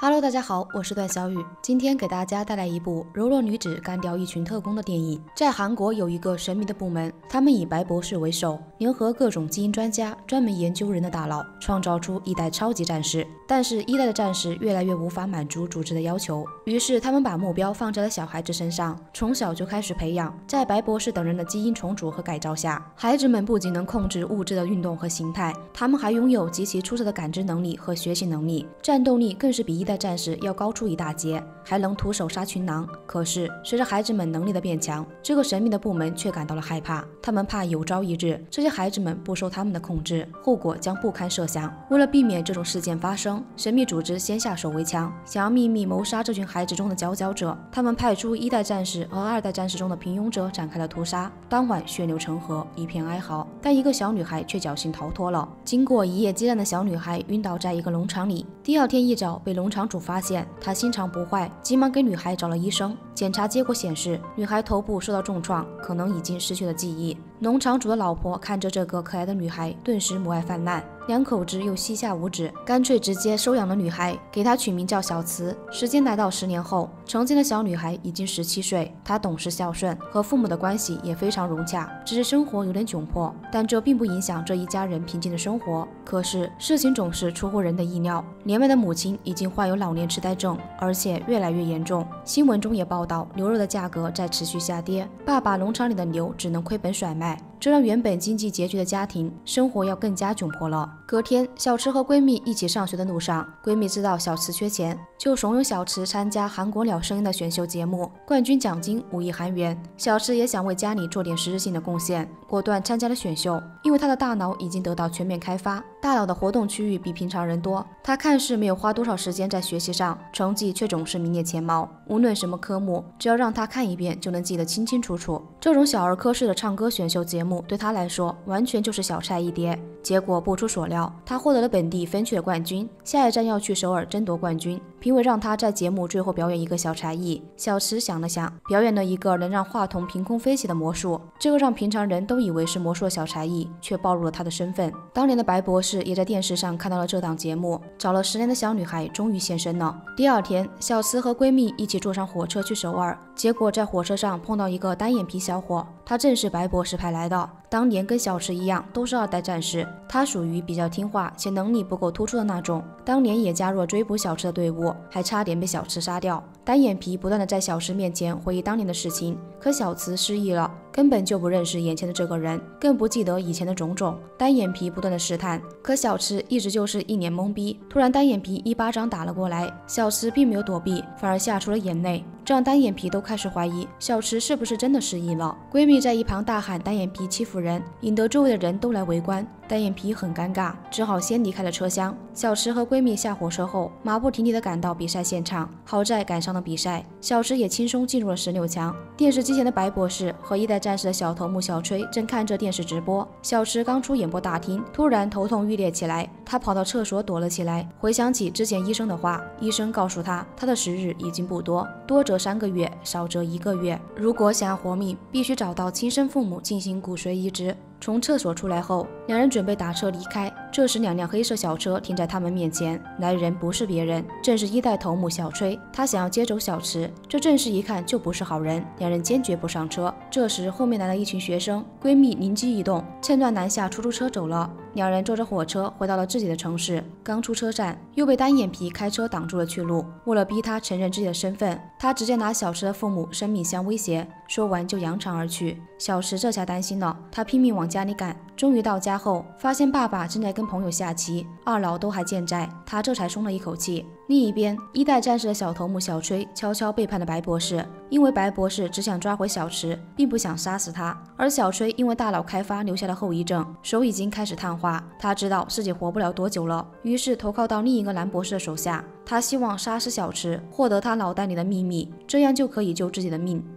Hello， 大家好，我是段小雨，今天给大家带来一部柔弱女子干掉一群特工的电影。在韩国有一个神秘的部门，他们以白博士为首，联合各种基因专家，专门研究人的大脑，创造出一代超级战士。但是，一代的战士越来越无法满足组织的要求，于是他们把目标放在了小孩子身上，从小就开始培养。在白博士等人的基因重组和改造下，孩子们不仅能控制物质的运动和形态，他们还拥有极其出色的感知能力和学习能力，战斗力更是比一代战士要高出一大截，还能徒手杀群狼。可是随着孩子们能力的变强，这个神秘的部门却感到了害怕，他们怕有朝一日这些孩子们不受他们的控制，后果将不堪设想。为了避免这种事件发生，神秘组织先下手为强，想要秘密谋杀这群孩子中的佼佼者。他们派出一代战士和二代战士中的平庸者展开了屠杀。当晚血流成河，一片哀嚎，但一个小女孩却侥幸逃脱了。经过一夜激战的小女孩晕倒在一个农场里，第二天一早被农场主发现，她心肠不坏，急忙给女孩找了医生。检查结果显示，女孩头部受到重创，可能已经失去了记忆。农场主的老婆看着这个可爱的女孩，顿时母爱泛滥，两口子又膝下无子，干脆直接收养了女孩，给她取名叫小慈。时间来到10年后，成亲的小女孩已经17岁，她懂事孝顺，和父母的关系也非常融洽，只是生活有点窘迫，但这并不影响这一家人平静的生活。可是事情总是出乎人的意料，年迈的母亲已经患有老年痴呆症，而且越来越严重。新闻中也报道，牛肉的价格在持续下跌，爸爸农场里的牛只能亏本甩卖，这让原本经济拮据的家庭生活要更加窘迫了。隔天，小池和闺蜜一起上学的路上，闺蜜知道小池缺钱，就怂恿小池参加韩国鸟声音的选秀节目，冠军奖金5亿韩元。小池也想为家里做点实质性的贡献，果断参加了选秀。因为她的大脑已经得到全面开发，大脑的活动区域比平常人多，她看似没有花多少时间在学习上，成绩却总是名列前茅。无论什么科目，只要让她看一遍就能记得清清楚楚。这种小儿科式的唱歌选秀节目对她来说完全就是小菜一碟。结果不出所料，她获得了本地分区的冠军，下一站要去首尔争夺冠军。评委让她在节目最后表演一个小才艺，小池想了想，表演了一个能让话筒凭空飞起的魔术。这个让平常人都以为是魔术的小才艺，却暴露了她的身份。当年的白博士也在电视上看到了这档节目，找了10年的小女孩终于现身了。第二天，小池和闺蜜一起坐上火车去首尔，结果在火车上碰到一个单眼皮小伙，他正是白博士派来的。当年跟小池一样，都是2代战士，他属于比较听话且能力不够突出的那种。当年也加入了追捕小池的队伍，还差点被小池杀掉。单眼皮不断的在小池面前回忆当年的事情，可小池失忆了，根本就不认识眼前的这个人，更不记得以前的种种。单眼皮不断的试探，可小池一直就是一脸懵逼。突然单眼皮一巴掌打了过来，小池并没有躲避，反而吓出了眼泪，这让单眼皮都开始怀疑小池是不是真的失忆了。闺蜜在一旁大喊单眼皮欺负人，引得周围的人都来围观。单眼皮很尴尬，只好先离开了车厢。小池和闺蜜下火车后，马不停蹄地赶到比赛现场，好在赶上了比赛，小池也轻松进入了16强。电视机前的白博士和一代战士的小头目小崔正看着电视直播。小池刚出演播大厅，突然头痛欲裂起来，他跑到厕所躲了起来，回想起之前医生的话，医生告诉他，他的时日已经不多，多则3个月，少则1个月。如果想要活命，必须找到亲生父母进行骨髓移植。从厕所出来后，两人准备打车离开，这时2辆黑色小车停在他们面前，来人不是别人，正是一代头目小崔。他想要接走小池，这阵势一看就不是好人，两人坚决不上车。这时后面来了一群学生，闺蜜灵机一动，趁乱拦下出租车走了。两人坐着火车回到了自己的城市，刚出车站，又被单眼皮开车挡住了去路。为了逼他承认自己的身份，他直接拿小池的父母生命相威胁，说完就扬长而去。小池这下担心了，他拼命往家里赶。终于到家后，发现爸爸正在跟朋友下棋，二老都还健在，他这才松了一口气。另一边，一代战士的小头目小崔悄悄背叛了白博士，因为白博士只想抓回小池，并不想杀死他。而小崔因为大脑开发留下了后遗症，手已经开始碳化，他知道自己活不了多久了，于是投靠到另一个蓝博士的手下。他希望杀死小池，获得他脑袋里的秘密，这样就可以救自己的命。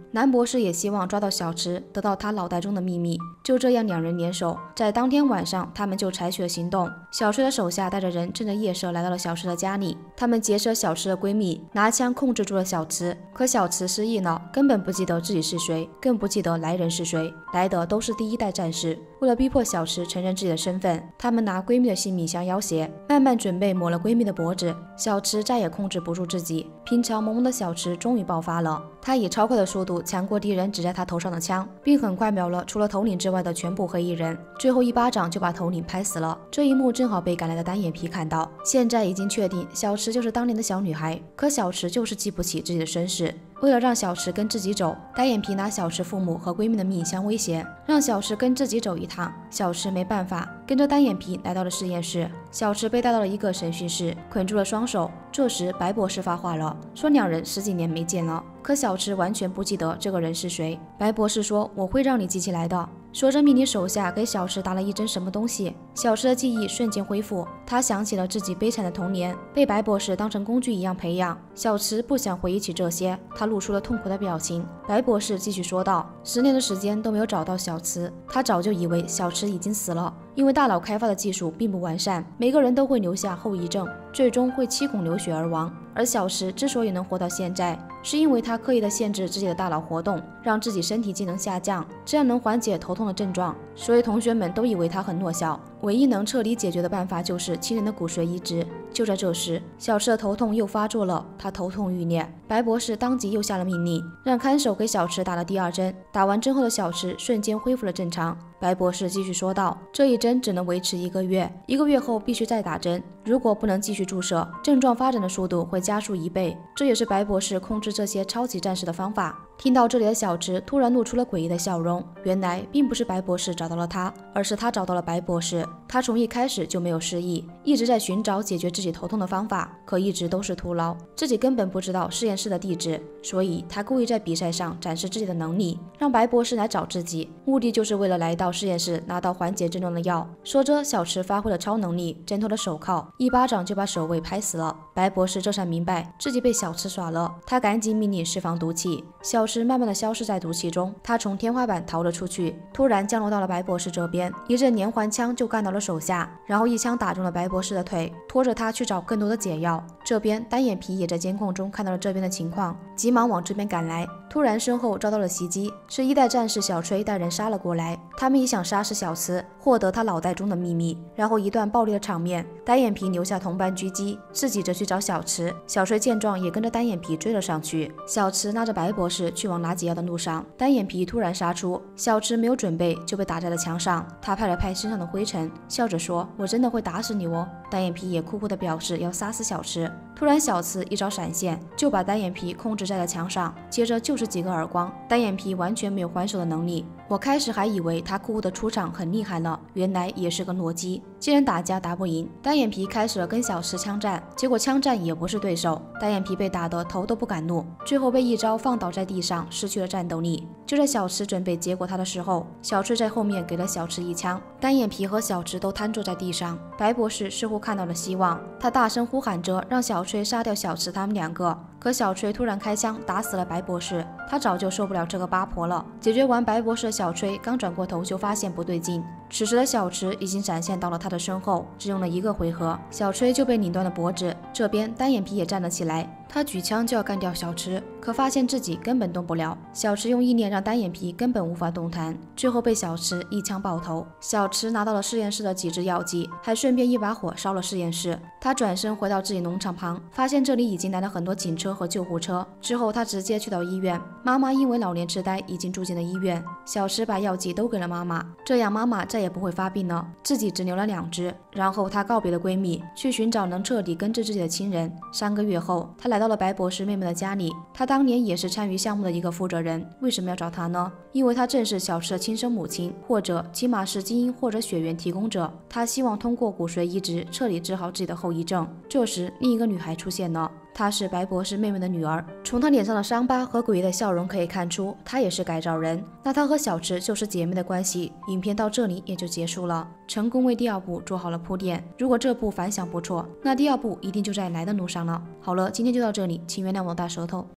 男博士也希望抓到小池，得到他脑袋中的秘密。就这样，两人联手，在当天晚上，他们就采取了行动。小崔的手下带着人，趁着夜色来到了小池的家里。他们劫舍小池的闺蜜，拿枪控制住了小池。可小池失忆了，根本不记得自己是谁，更不记得来人是谁。来的都是第一代战士。为了逼迫小池承认自己的身份，他们拿闺蜜的性命相要挟，慢慢准备抹了闺蜜的脖子。小池再也控制不住自己，平常萌萌的小池终于爆发了。他以超快的速度抢过敌人指在他头上的枪，并很快秒了除了头领之外的全部黑衣人，最后一巴掌就把头领拍死了。这一幕正好被赶来的单眼皮看到。现在已经确定小池就是当年的小女孩，可小池就是记不起自己的身世。为了让小池跟自己走，单眼皮拿小池父母和闺蜜的命相威胁，让小池跟自己走一趟。小池没办法，跟着单眼皮来到了实验室。小池被带到了一个审讯室，捆住了双手。这时白博士发话了，说两人10几年没见了，可小池完全不记得这个人是谁。白博士说，我会让你记起来的。说着命令手下给小池打了一针什么东西，小池的记忆瞬间恢复。他想起了自己悲惨的童年，被白博士当成工具一样培养。小池不想回忆起这些，他露出了痛苦的表情。白博士继续说道，10年的时间都没有找到小池，他早就以为小池已经死了。因为大脑开发的技术并不完善，每个人都会留下后遗症，最终会7孔流血而亡。而小池之所以能活到现在，是因为他刻意的限制自己的大脑活动，让自己身体机能下降，这样能缓解头痛的症状。所以同学们都以为他很弱小，唯一能彻底解决的办法就是亲人的骨髓移植。就在这时，小池的头痛又发作了，他头痛欲裂。白博士当即又下了命令，让看守给小池打了第2针。打完针后的小池瞬间恢复了正常。白博士继续说道，这一针只能维持1个月，1个月后必须再打针，如果不能继续注射，症状发展的速度会加速1倍。这也是白博士控制这些超级战士的方法。听到这里的小池突然露出了诡异的笑容，原来并不是白博士找到了他，而是他找到了白博士。他从一开始就没有失忆，一直在寻找解决自己头痛的方法，可一直都是徒劳，自己根本不知道实验室的地址，所以他故意在比赛上展示自己的能力，让白博士来找自己，目的就是为了来到实验室拿到缓解症状的药。说着，小池发挥了超能力，挣脱了手铐，一巴掌就把守卫拍死了。白博士这才明白自己被小池耍了，他赶紧命令释放毒气。小池慢慢的消失在毒气中，他从天花板逃了出去，突然降落到了白博士这边，一阵连环枪就干到了手下，然后一枪打中了白博士的腿，拖着他去找更多的解药。这边单眼皮也在监控中看到了这边的情况，急忙往这边赶来。突然身后遭到了袭击，是1代战士小崔带人杀了过来，他们也想杀死小池，获得他脑袋中的秘密。然后一段暴力的场面，单眼皮留下同伴狙击，自己则去找小池。小崔见状也跟着单眼皮追了上去。小池拉着白博士去往拿解药的路上，单眼皮突然杀出，小池没有准备就被打在了墙上。他拍了拍身上的灰尘，笑着说，我真的会打死你哦。单眼皮也酷酷的表示要杀死小池。突然小池一招闪现，就把单眼皮控制在了墙上，接着就是几个耳光，单眼皮完全没有还手的能力。我开始还以为他酷酷的出场很厉害了，原来也是个弱鸡。既然打架打不赢，单眼皮开始了跟小池枪战，结果枪战也不是对手，单眼皮被打得头都不敢露，最后被一招放倒在地上，失去了战斗力。就在小池准备结果他的时候，小崔在后面给了小池一枪，单眼皮和小池都瘫坐在地上。白博士似乎看到了希望，他大声呼喊着让小崔杀掉小池他们2个，可小崔突然开枪打死了白博士。他早就受不了这个八婆了。解决完白博士的小崔刚转过头就发现不对劲，此时的小池已经闪现到了他的身后，只用了1个回合，小崔就被拧断了脖子。这边单眼皮也站了起来，他举枪就要干掉小池，可发现自己根本动不了。小池用意念让单眼皮根本无法动弹，最后被小池一枪爆头。小池拿到了实验室的几支药剂，还顺便一把火烧了实验室。他转身回到自己农场旁，发现这里已经来了很多警车和救护车。之后他直接去到医院，妈妈因为老年痴呆已经住进了医院。小池把药剂都给了妈妈，这样妈妈再也不会发病了，自己只留了2支。然后她告别了闺蜜，去寻找能彻底根治自己的亲人。3个月后，她来到了白博士妹妹的家里。她当年也是参与项目的一个负责人，为什么要找她呢？因为她正是小池的亲生母亲，或者起码是基因或者血缘提供者。她希望通过骨髓移植彻底治好自己的后遗症。这时，另一个女孩出现了。她是白博士妹妹的女儿，从她脸上的伤疤和诡异的笑容可以看出，她也是改造人。那她和小池就是姐妹的关系。影片到这里也就结束了，成功为第2部做好了铺垫。如果这部反响不错，那第2部一定就在来的路上了。好了，今天就到这里，请原谅我大舌头。